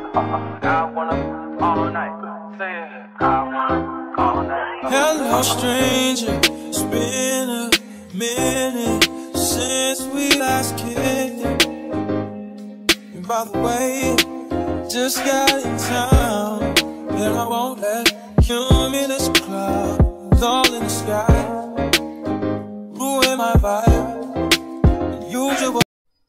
I wanna all night. Say it. I wanna all night. Hello, stranger. It's been a minute since we last kicked it. And by the way, just got in town, and I won't let cumulus clouds all in the sky ruin my vibe. Usual.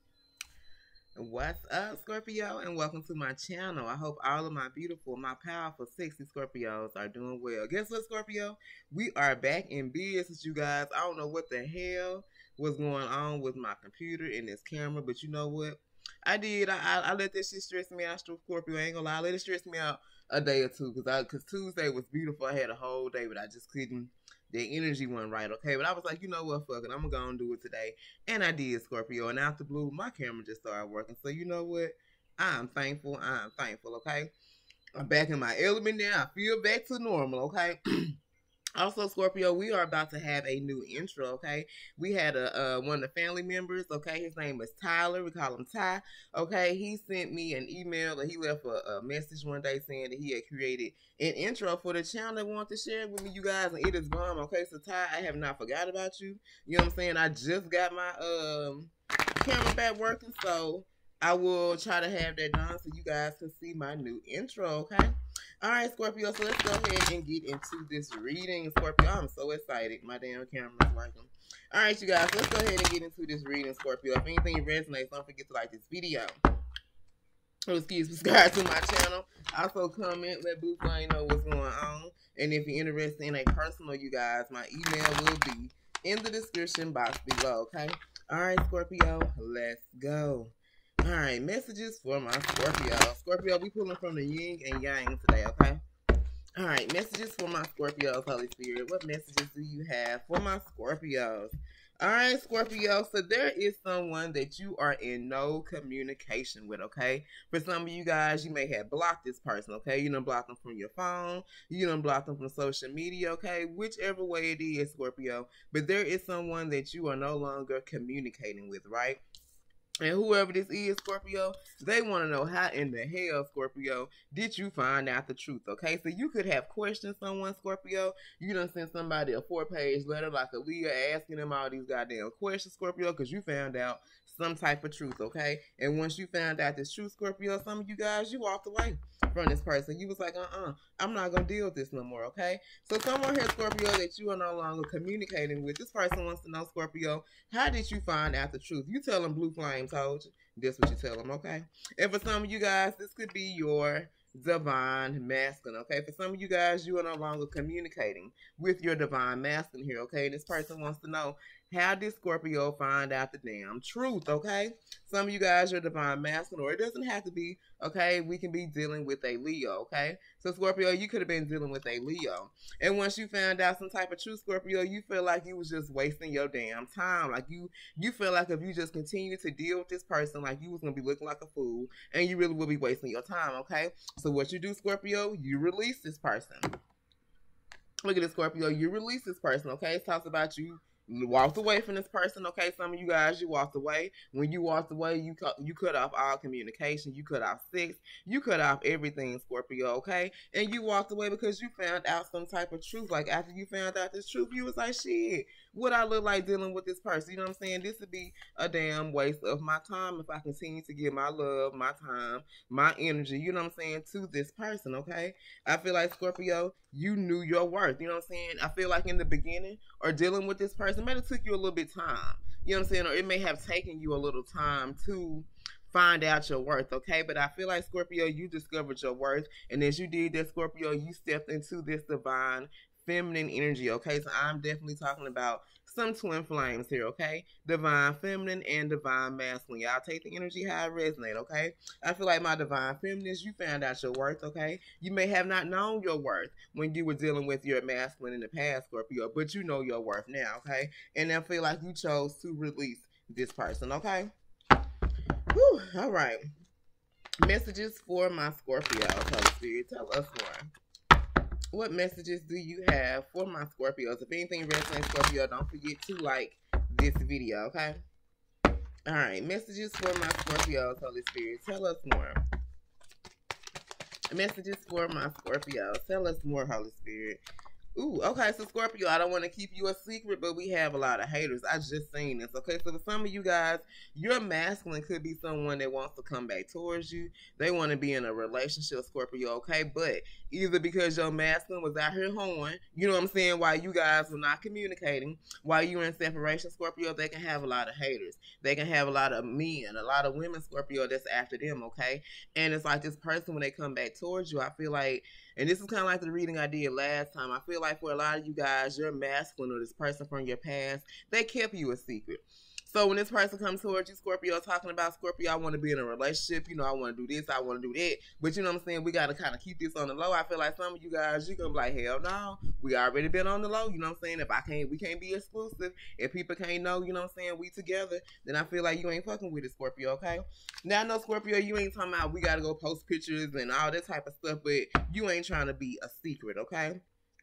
What's up, Scorpio, and welcome to my channel. I hope all of my beautiful, my powerful, sexy Scorpios are doing well. Guess what, Scorpio? We are back in business, you guys. I don't know what the hell was going on with my computer and this camera, but you know what? I let this shit stress me out, Scorpio. I ain't gonna lie, I let it stress me out a day or two, because Tuesday was beautiful. I had a whole day, but I just couldn't. The energy wasn't right, okay? But I was like, you know what, fuck it, I'm gonna do it today. And I did, Scorpio. And out the blue, my camera just started working. So you know what? I'm thankful, okay? I'm back in my element now. I feel back to normal, okay? Also, Scorpio, we are about to have a new intro, okay? We had one of the family members, okay? His name is Tyler. We call him Ty, okay? He sent me an email, and he left a message one day saying that he had created an intro for the channel and wanted to share it with me, you guys, and it is bomb, okay? So, Ty, I have not forgot about you. You know what I'm saying? I just got my camera back working, so I will try to have that done so you guys can see my new intro, okay? All right, Scorpio, so let's go ahead and get into this reading. Scorpio, I'm so excited. My damn camera's working. All right, you guys, let's go ahead and get into this reading, Scorpio. If anything resonates, don't forget to like this video. Oh, subscribe to my channel. Also, comment, let Blue Flame know what's going on. And if you're interested in a personal, you guys, my email will be in the description box below, okay? All right, Scorpio, let's go. All right, messages for my Scorpio. Scorpio, we pulling from the yin and yang today, okay? All right, messages for my Scorpios, Holy Spirit. What messages do you have for my Scorpios? All right, Scorpio, so there is someone that you are in no communication with, okay? For some of you guys, you may have blocked this person, okay? You done blocked them from your phone. You done blocked them from social media, okay? Whichever way it is, Scorpio. But there is someone that you are no longer communicating with, right? And whoever this is, Scorpio, they want to know how in the hell, Scorpio, did you find out the truth, okay? So you could have questioned someone, Scorpio. You done sent somebody a 4-page letter like Aaliyah asking them all these goddamn questions, Scorpio, because you found out some type of truth, okay? And once you found out this truth, Scorpio, some of you guys, you walked away from this person. You was like, I'm not going to deal with this no more, okay? So someone here, Scorpio, that you are no longer communicating with, this person wants to know, Scorpio, how did you find out the truth? You tell them Blue Flame told you. That's what you tell them, okay? And for some of you guys, this could be your divine masculine, okay? For some of you guys, you are no longer communicating with your divine masculine here, okay? And this person wants to know, how did Scorpio find out the damn truth, okay? Some of you guys are divine masculine, or it doesn't have to be, okay? We can be dealing with a Leo, okay? So, Scorpio, you could have been dealing with a Leo. And once you found out some type of truth, Scorpio, you feel like you was just wasting your damn time. Like, you feel like if you just continue to deal with this person, like you was going to be looking like a fool, and you really will be wasting your time, okay? So, what you do, Scorpio, you release this person. Look at this, Scorpio. You release this person, okay? It talks about you walked away from this person, okay? Some of you guys, you walked away. When you walked away, you cut off all communication. You cut off sex. You cut off everything, Scorpio, okay? And you walked away because you found out some type of truth. Like, after you found out this truth, you was like, shit, what I look like dealing with this person? You know what I'm saying? This would be a damn waste of my time if I continue to give my love, my time, my energy, you know what I'm saying, to this person, okay? I feel like, Scorpio, you knew your worth, you know what I'm saying? I feel like in the beginning, or dealing with this person, it might have took you a little bit of time, you know what I'm saying? Or it may have taken you a little time to find out your worth, okay? But I feel like, Scorpio, you discovered your worth, and as you did that, Scorpio, you stepped into this divine feminine energy, okay? So I'm definitely talking about some twin flames here, okay? Divine feminine and divine masculine. Y'all take the energy how it resonate, okay? I feel like my divine feminines, you found out your worth, okay? You may have not known your worth when you were dealing with your masculine in the past, Scorpio, but you know your worth now, okay? And I feel like you chose to release this person, okay? Whew, all right. Messages for my Scorpio. Holy Spirit, tell us more. What messages do you have for my Scorpios? If anything resonates, Scorpio, don't forget to like this video, okay? All right, messages for my Scorpios, Holy Spirit. Tell us more. Messages for my Scorpio. Tell us more, Holy Spirit. Ooh, okay, so Scorpio, I don't want to keep you a secret, but we have a lot of haters. I just seen this, okay? So for some of you guys, your masculine could be someone that wants to come back towards you. They want to be in a relationship, Scorpio, okay? But either because your masculine was out here hoeing, you know what I'm saying, while you guys were not communicating, while you were in separation, Scorpio, they can have a lot of haters. They can have a lot of men, a lot of women, Scorpio, that's after them, okay? And it's like this person, when they come back towards you, I feel like, and this is kind of like the reading I did last time, I feel like for a lot of you guys, your masculine or this person from your past, they kept you a secret. So when this person comes towards you, Scorpio, talking about, Scorpio, I want to be in a relationship, you know, I want to do this, I want to do that, but you know what I'm saying, we got to kind of keep this on the low. I feel like some of you guys, you're going to be like, hell no, we already been on the low, you know what I'm saying, if we can't be exclusive, if people can't know, you know what I'm saying, we together, then I feel like you ain't fucking with it, Scorpio, okay? Now I know, Scorpio, you ain't talking about we got to go post pictures and all that type of stuff, but you ain't trying to be a secret, okay?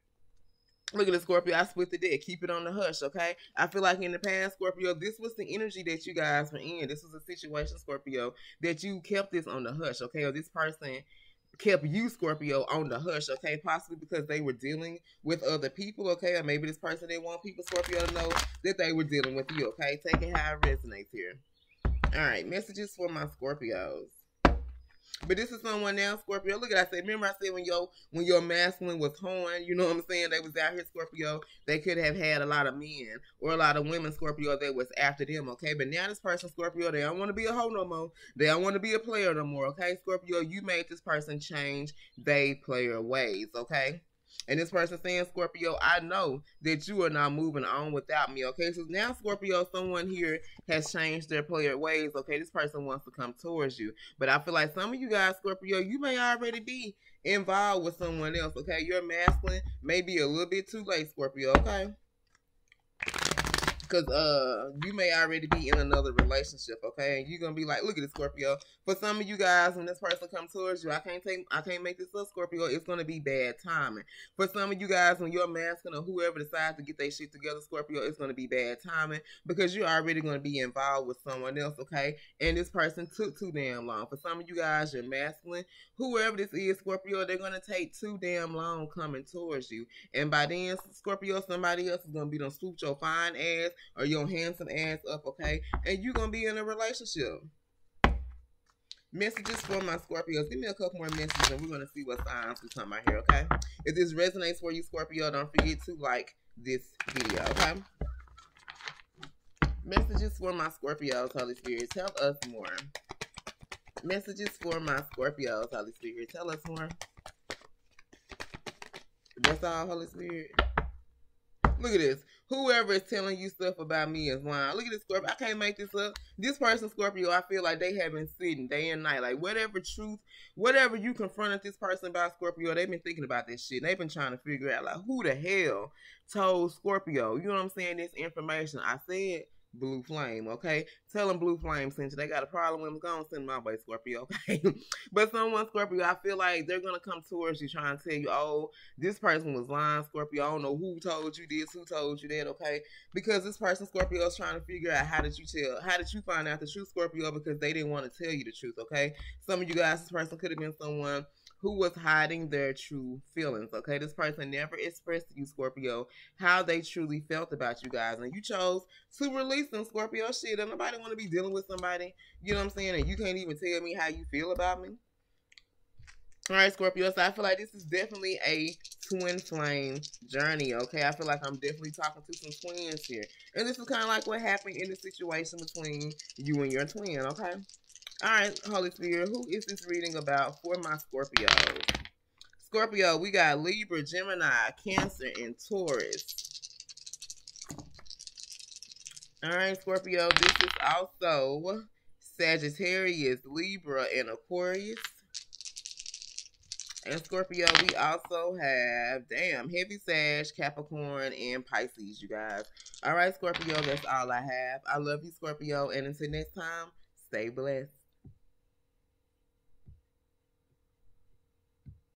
Look at the Scorpio, I split the deck. Keep it on the hush, okay? I feel like in the past, Scorpio, this was the energy that you guys were in. This was a situation, Scorpio, that you kept this on the hush, okay? Or this person kept you, Scorpio, on the hush, okay? Possibly because they were dealing with other people, okay? Or maybe this person didn't want people, Scorpio, to know that they were dealing with you, okay? Take it how it resonates here. All right, messages for my Scorpios. But this is someone now, Scorpio. Look at I said. Remember I said when your masculine was hoeing, you know what I'm saying? They was out here, Scorpio. They could have had a lot of men or a lot of women, Scorpio, that was after them, okay? But now this person, Scorpio, they don't want to be a hoe no more. They don't want to be a player no more, okay? Scorpio, you made this person change they player ways, okay? And this person saying, Scorpio, I know that you are not moving on without me, okay? So now, Scorpio, someone here has changed their player ways, okay? This person wants to come towards you. But I feel like some of you guys, Scorpio, you may already be involved with someone else, okay? Your masculine may be a little bit too late, Scorpio, okay? Because you may already be in another relationship, okay? And you're gonna be like, look at this, Scorpio. For some of you guys, when this person comes towards you, I can't make this up, Scorpio. It's gonna be bad timing. For some of you guys, when your masculine or whoever decides to get their shit together, Scorpio, it's gonna be bad timing because you're already gonna be involved with someone else, okay? And this person took too damn long. For some of you guys, your masculine, whoever this is, Scorpio, they're gonna take too damn long coming towards you. And by then, Scorpio, somebody else is gonna be done swooped your fine ass or your handsome ass up, okay? And you're going to be in a relationship. Messages for my Scorpios. Give me a couple more messages and we're going to see what signs we come out here, okay? If this resonates for you, Scorpio, don't forget to like this video, okay? Messages for my Scorpios, Holy Spirit. Tell us more. Messages for my Scorpios, Holy Spirit. Tell us more. That's all, Holy Spirit. Look at this. Whoever is telling you stuff about me is lying. Look at this, Scorpio. I can't make this up. This person, Scorpio, I feel like they have been sitting day and night. Like, whatever truth, whatever you confronted this person about, Scorpio, they've been thinking about this shit. They've been trying to figure out, like, who the hell told Scorpio? You know what I'm saying? This information. I said Blue Flame, okay? Tell them Blue Flame sent you. They got a problem with them. Go and send my way, Scorpio, okay? But someone, Scorpio, I feel like they're going to come towards you trying to tell you, oh, this person was lying, Scorpio. I don't know who told you this, who told you that, okay? Because this person, Scorpio, is trying to figure out how did you find out the truth, Scorpio, because they didn't want to tell you the truth, okay? Some of you guys, this person could have been someone who was hiding their true feelings, okay? This person never expressed to you, Scorpio, how they truly felt about you guys. And you chose to release them, Scorpio. Shit, don't nobody want to be dealing with somebody, you know what I'm saying, and you can't even tell me how you feel about me. All right, Scorpio, so I feel like this is definitely a twin flame journey, okay? I feel like I'm definitely talking to some twins here. And this is kind of like what happened in the situation between you and your twin, okay? All right, Holy Spirit, who is this reading about for my Scorpios? Scorpio, we got Libra, Gemini, Cancer, and Taurus. All right, Scorpio, this is also Sagittarius, Libra, and Aquarius. And Scorpio, we also have, Heavy Sag, Capricorn, and Pisces, you guys. All right, Scorpio, that's all I have. I love you, Scorpio, and until next time, stay blessed.